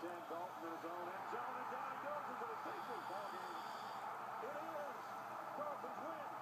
in Dalton in his own end zone, and down he goes into the safety. Ball game. It is. Dolphins win.